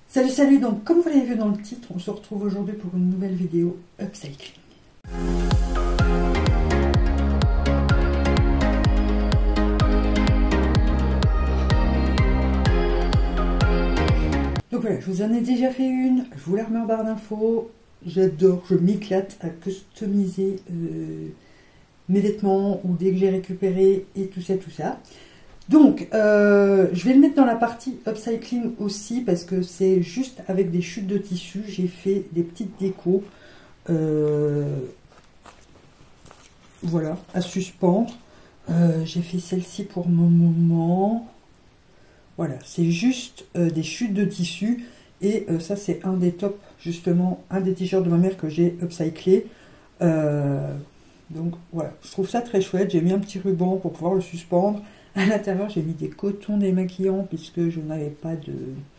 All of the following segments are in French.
Salut, salut, donc comme vous l'avez vu dans le titre, on se retrouve aujourd'hui pour une nouvelle vidéo upcycling. Donc voilà, je vous en ai déjà fait une, je vous la remets en barre d'infos. J'adore, je m'éclate à customiser mes vêtements ou dès que j'ai récupéré et tout ça, tout ça. Donc, je vais le mettre dans la partie upcycling aussi parce que c'est juste avec des chutes de tissu. J'ai fait des petites décos, voilà, à suspendre. J'ai fait celle-ci pour mon moment. Voilà, c'est juste des chutes de tissu. Et ça, c'est un des tops, justement, un des t-shirts de ma mère que j'ai upcyclé. Donc, voilà, je trouve ça très chouette. J'ai mis un petit ruban pour pouvoir le suspendre. À l'intérieur, j'ai mis des cotons démaquillants puisque je n'avais pas de...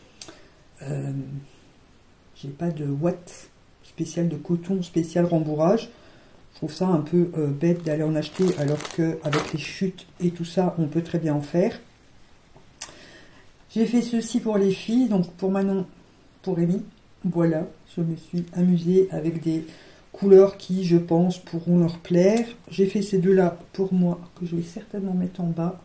j'ai pas de ouate spéciale de coton spécial rembourrage. Je trouve ça un peu bête d'aller en acheter alors qu'avec les chutes et tout ça, on peut très bien en faire. J'ai fait ceci pour les filles, donc pour Manon, pour Rémi. Voilà, je me suis amusée avec des couleurs qui, je pense, pourront leur plaire. J'ai fait ces deux-là pour moi, que je vais certainement mettre en bas.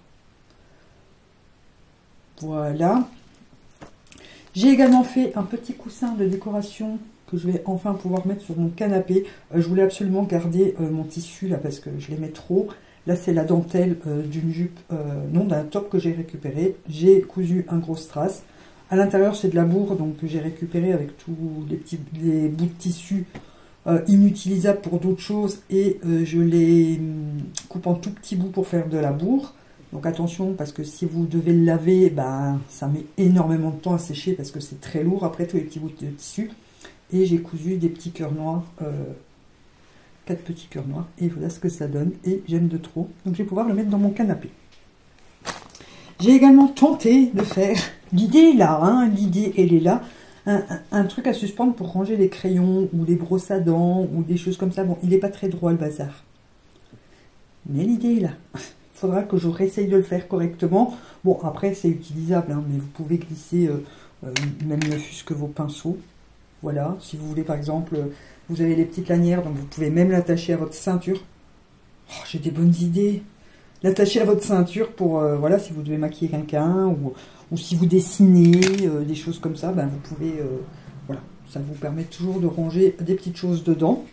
Voilà. J'ai également fait un petit coussin de décoration que je vais enfin pouvoir mettre sur mon canapé. Je voulais absolument garder mon tissu là parce que je l'aimais trop. Là, c'est la dentelle d'une jupe, non, d'un top que j'ai récupéré. J'ai cousu un gros strass. À l'intérieur, c'est de la bourre, donc que j'ai récupéré avec tous les bouts de tissu inutilisables pour d'autres choses. Et je les coupe en tout petits bouts pour faire de la bourre. Donc attention, parce que si vous devez le laver, ben, ça met énormément de temps à sécher parce que c'est très lourd après tous les petits bouts de tissu. Et j'ai cousu des petits cœurs noirs, 4 petits cœurs noirs, et voilà ce que ça donne. Et j'aime de trop, donc je vais pouvoir le mettre dans mon canapé. J'ai également tenté de faire, l'idée est là, hein, l'idée elle est là, un truc à suspendre pour ranger les crayons ou les brosses à dents ou des choses comme ça. Bon, il n'est pas très droit le bazar, mais l'idée est là. Faudra que je réessaye de le faire correctement. Bon, après, c'est utilisable, hein, mais vous pouvez glisser même ne fût-ce que vos pinceaux. Voilà, si vous voulez, par exemple, vous avez les petites lanières, donc vous pouvez même l'attacher à votre ceinture. Oh, j'ai des bonnes idées. L'attacher à votre ceinture pour, voilà, si vous devez maquiller quelqu'un ou si vous dessinez, des choses comme ça, ben, vous pouvez, voilà, ça vous permet toujours de ranger des petites choses dedans.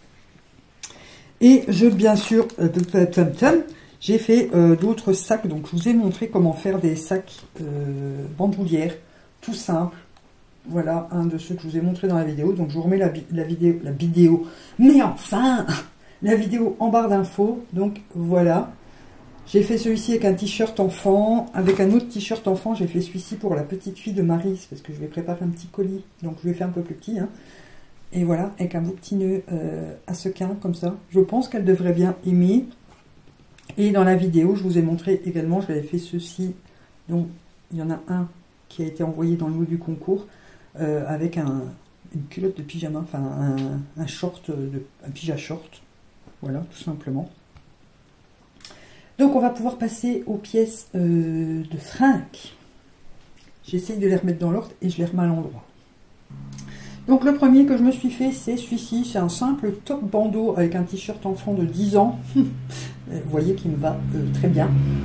Et bien sûr, j'ai fait d'autres sacs, donc je vous ai montré comment faire des sacs bandoulières, tout simple. Voilà un de ceux que je vous ai montré dans la vidéo, donc je vous remets la vidéo, mais enfin, la vidéo en barre d'infos. Donc voilà, j'ai fait celui-ci avec un t-shirt enfant, avec un autre t-shirt enfant, j'ai fait celui-ci pour la petite fille de Maryse, parce que je vais préparer un petit colis, donc je vais faire un peu plus petit, hein. Et voilà, avec un beau petit nœud à sequin, comme ça, je pense qu'elle devrait bien aimer. Et dans la vidéo, je vous ai montré également, j'avais fait ceci, donc il y en a un qui a été envoyé dans le lot du concours, avec une culotte de pyjama, enfin un short, un pyjama short, voilà, tout simplement. Donc on va pouvoir passer aux pièces de fringues. J'essaye de les remettre dans l'ordre et je les remets à l'endroit. Donc le premier que je me suis fait, c'est celui-ci, c'est un simple top bandeau avec un t-shirt enfant de 10 ans. Vous voyez qu'il me va très bien.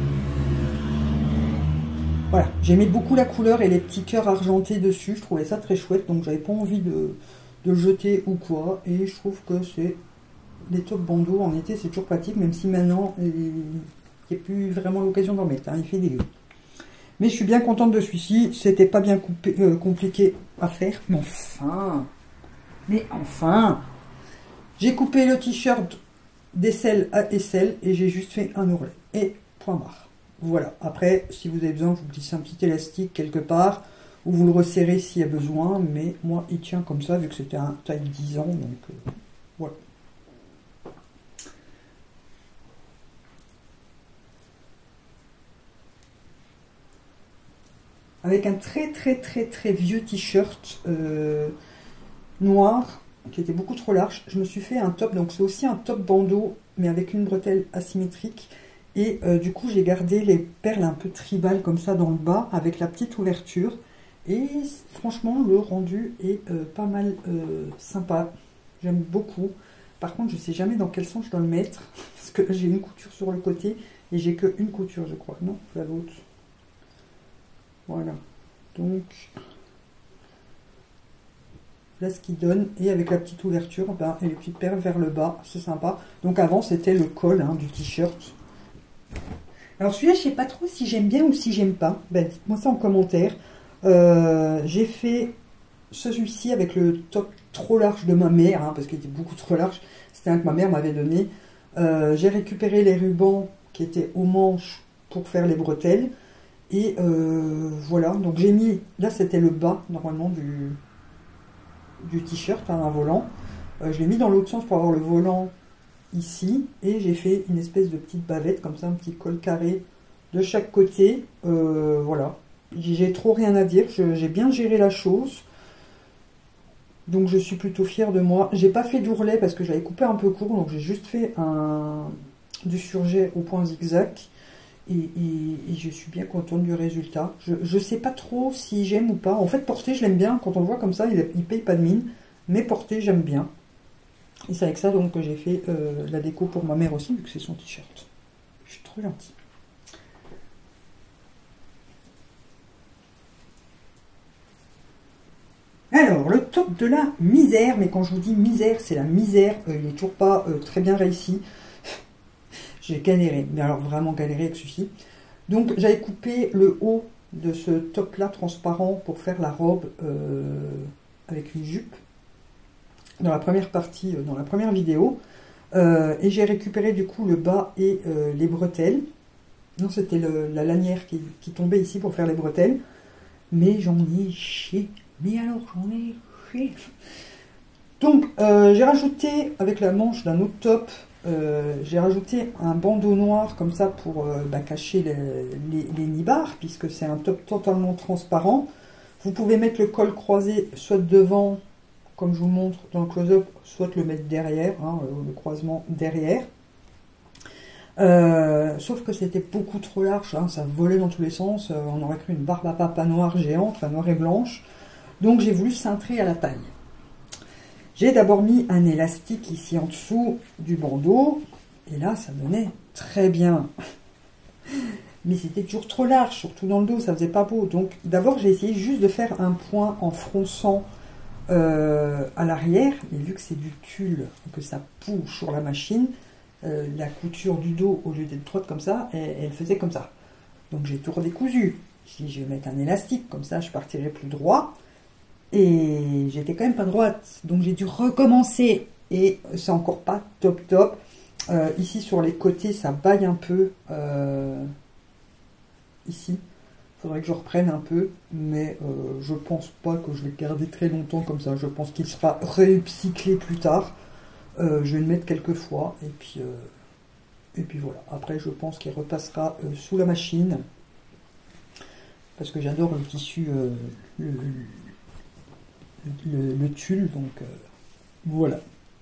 Voilà, j'aimais beaucoup la couleur et les petits cœurs argentés dessus, je trouvais ça très chouette, donc j'avais pas envie de le jeter ou quoi, et je trouve que c'est les top bandeaux en été, c'est toujours pratique, même si maintenant il n'y a plus vraiment l'occasion d'en mettre, hein, il fait dégueu. Mais je suis bien contente de celui-ci, c'était pas bien compliqué à faire, mais enfin, j'ai coupé le t-shirt d'aisselle à aisselle et j'ai juste fait un ourlet, et point barre. Voilà, après, si vous avez besoin, vous glissez un petit élastique quelque part, ou vous le resserrez s'il y a besoin, mais moi, il tient comme ça, vu que c'était un taille 10 ans, donc voilà. Avec un très vieux t-shirt noir, qui était beaucoup trop large, je me suis fait un top, donc c'est aussi un top bandeau, mais avec une bretelle asymétrique. Et du coup, j'ai gardé les perles un peu tribales comme ça dans le bas, avec la petite ouverture. Et franchement, le rendu est pas mal sympa. J'aime beaucoup. Par contre, je sais jamais dans quel sens je dois le mettre. Parce que là, j'ai une couture sur le côté. Et j'ai que une couture, je crois. Non, la l'autre. Voilà. Donc, là, ce qu'il donne. Et avec la petite ouverture, ben, et les petites perles vers le bas. C'est sympa. Donc, avant, c'était le col hein, du t-shirt. Alors, celui-là, je sais pas trop si j'aime bien ou si j'aime pas. Ben, dites-moi ça en commentaire. J'ai fait celui-ci avec le top trop large de ma mère, hein, parce qu'il était beaucoup trop large. C'était un que ma mère m'avait donné. J'ai récupéré les rubans qui étaient aux manches pour faire les bretelles. Et voilà, donc j'ai mis, là c'était le bas normalement du t-shirt, hein, un volant. Je l'ai mis dans l'autre sens pour avoir le volant ici. Et j'ai fait une espèce de petite bavette, comme ça, un petit col carré de chaque côté. Voilà. J'ai trop rien à dire, j'ai bien géré la chose. Donc je suis plutôt fière de moi. J'ai pas fait d'ourlet parce que j'avais coupé un peu court, donc j'ai juste fait du surjet au point zigzag. Et je suis bien contente du résultat. Je sais pas trop si j'aime ou pas. En fait, porter, je l'aime bien. Quand on le voit comme ça, il paye pas de mine. Mais porter, j'aime bien. Et c'est avec ça donc que j'ai fait la déco pour ma mère aussi, vu que c'est son t-shirt. Je suis trop gentille. Alors, le top de la misère, mais quand je vous dis misère, c'est la misère, il n'est toujours pas très bien réussi. J'ai galéré, mais alors vraiment galéré avec celui-ci. Donc, j'avais coupé le haut de ce top-là transparent pour faire la robe avec une jupe. Dans la première partie, dans la première vidéo. Et j'ai récupéré du coup le bas et les bretelles. Non, c'était la lanière qui tombait ici pour faire les bretelles. Mais j'en ai chié. Mais alors, j'en ai chié. Donc, j'ai rajouté, avec la manche d'un autre top, j'ai rajouté un bandeau noir comme ça pour cacher les nibards, puisque c'est un top totalement transparent. Vous pouvez mettre le col croisé soit devant, comme je vous montre dans le close-up, soit le mettre derrière, hein, le croisement derrière. Sauf que c'était beaucoup trop large, hein, ça volait dans tous les sens, on aurait cru une barbe à papa noire géante, enfin noire et blanche. Donc j'ai voulu cintrer à la taille. J'ai d'abord mis un élastique ici en dessous du bandeau, et là ça donnait très bien. Mais c'était toujours trop large, surtout dans le dos, ça faisait pas beau. Donc d'abord j'ai essayé juste de faire un point en fronçant à l'arrière, mais vu que c'est du tulle, que ça pousse sur la machine, la couture du dos, au lieu d'être droite comme ça, elle faisait comme ça. Donc j'ai tout redécousu. Je dis, je vais mettre un élastique, comme ça je partirai plus droit. Et j'étais quand même pas droite. Donc j'ai dû recommencer. Et c'est encore pas top top. Ici sur les côtés, ça baille un peu. Ici. Il faudrait que je reprenne un peu. Mais je pense pas que je vais garder très longtemps comme ça. Je pense qu'il sera réupcyclé plus tard. Je vais le mettre quelques fois. Et puis voilà. Après, je pense qu'il repassera sous la machine. Parce que j'adore le tissu, le tulle. Donc voilà.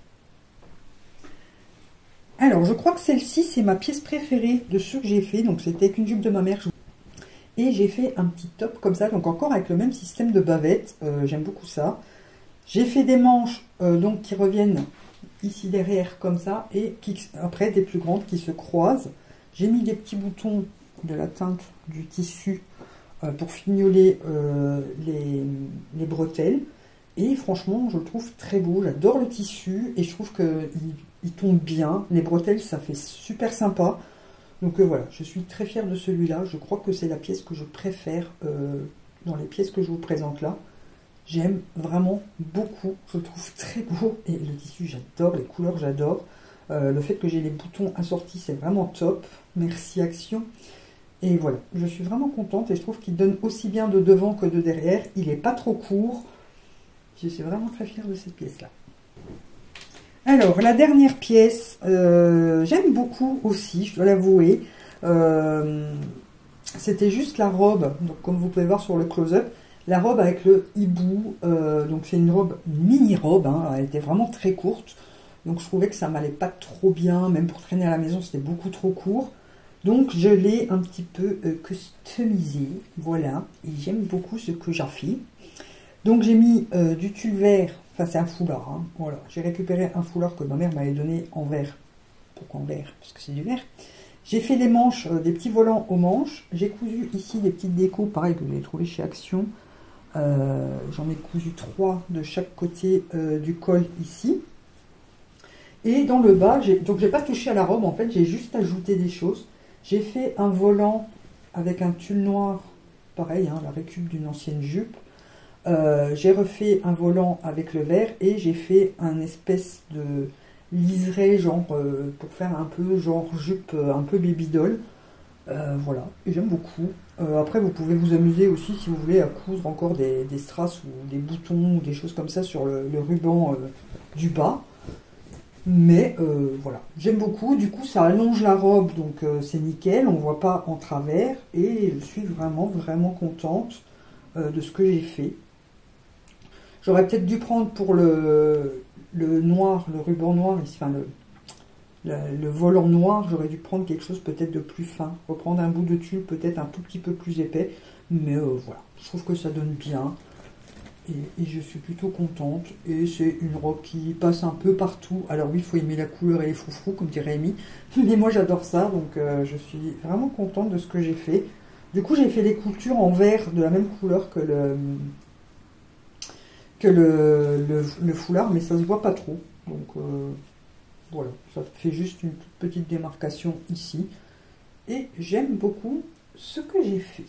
Alors, je crois que celle-ci, c'est ma pièce préférée de ceux que j'ai fait. Donc, c'était avec une jupe de ma mère. Et j'ai fait un petit top comme ça. Donc, encore avec le même système de bavette. J'aime beaucoup ça. J'ai fait des manches donc qui reviennent ici derrière comme ça. Et qui, après, des plus grandes qui se croisent. J'ai mis des petits boutons de la teinte du tissu pour fignoler les bretelles. Et franchement, je le trouve très beau. J'adore le tissu. Et je trouve qu'il tombe bien. Les bretelles, ça fait super sympa. Donc voilà, je suis très fière de celui-là. Je crois que c'est la pièce que je préfère dans les pièces que je vous présente là. J'aime vraiment beaucoup. Je le trouve très beau. Et le tissu, j'adore. Les couleurs, j'adore. Le fait que j'ai les boutons assortis, c'est vraiment top. Merci Action. Et voilà, je suis vraiment contente. Et je trouve qu'il donne aussi bien de devant que de derrière. Il n'est pas trop court. Je suis vraiment très fière de cette pièce-là. Alors, la dernière pièce, j'aime beaucoup aussi, je dois l'avouer. C'était juste la robe, donc comme vous pouvez voir sur le close-up, la robe avec le hibou. Donc c'est une robe, une mini-robe, hein, elle était vraiment très courte. Donc je trouvais que ça m'allait pas trop bien, même pour traîner à la maison, c'était beaucoup trop court. Donc je l'ai un petit peu customisé, voilà, et j'aime beaucoup ce que j'en fais. Donc j'ai mis du tulle vert, enfin c'est un foulard, hein, voilà. J'ai récupéré un foulard que ma mère m'avait donné en vert. Pourquoi en vert? Parce que c'est du vert. J'ai fait les manches, des petits volants aux manches. J'ai cousu ici des petites décos, pareil que j'ai trouvé chez Action. J'en ai cousu 3 de chaque côté du col ici. Et dans le bas, donc j'ai pas touché à la robe en fait, j'ai juste ajouté des choses. J'ai fait un volant avec un tulle noir, pareil, hein, la récup d'une ancienne jupe. J'ai refait un volant avec le vert et j'ai fait un espèce de liseré genre pour faire un peu genre jupe un peu baby doll. Voilà, et j'aime beaucoup. Après vous pouvez vous amuser aussi si vous voulez à coudre encore des strass ou des boutons ou des choses comme ça sur le ruban du bas. Mais voilà, j'aime beaucoup. Du coup ça allonge la robe, donc c'est nickel, on voit pas en travers. Et je suis vraiment contente de ce que j'ai fait. J'aurais peut-être dû prendre pour le noir, le ruban noir, enfin le volant noir, j'aurais dû prendre quelque chose peut-être de plus fin. Reprendre un bout de tulle peut-être un tout petit peu plus épais. Mais voilà, je trouve que ça donne bien. Et je suis plutôt contente. Et c'est une robe qui passe un peu partout. Alors oui, il faut aimer la couleur et les froufrous, comme dirait Amy. Mais moi j'adore ça, donc je suis vraiment contente de ce que j'ai fait. Du coup, j'ai fait des coutures en vert de la même couleur que le foulard, mais ça se voit pas trop. Donc voilà, ça fait juste une toute petite démarcation ici. Et j'aime beaucoup ce que j'ai fait.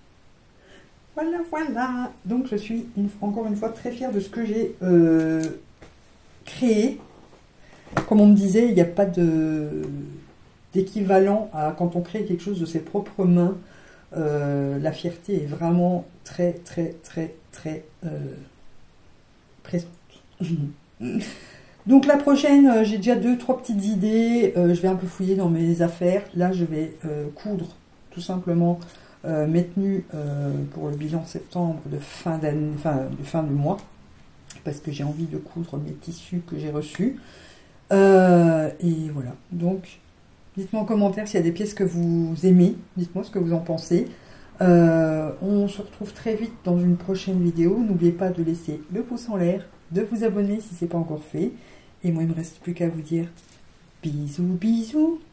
Voilà. Donc je suis encore une fois très fière de ce que j'ai créé. Comme on me disait, il n'y a pas d'équivalent à quand on crée quelque chose de ses propres mains. La fierté est vraiment très présente. Donc la prochaine, j'ai déjà 2-3 petites idées. Je vais un peu fouiller dans mes affaires. Là, je vais coudre tout simplement mes tenues pour le bilan septembre de fin d'année, de fin du mois, parce que j'ai envie de coudre mes tissus que j'ai reçus. Et voilà. Donc, dites-moi en commentaire s'il y a des pièces que vous aimez. Dites-moi ce que vous en pensez. On se retrouve très vite dans une prochaine vidéo. N'oubliez pas de laisser le pouce en l'air, de vous abonner si ce n'est pas encore fait. Et moi, il ne me reste plus qu'à vous dire bisous.